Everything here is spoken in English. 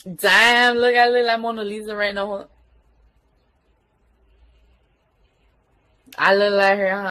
Damn, look, I look like Mona Lisa right now. I look like her, huh?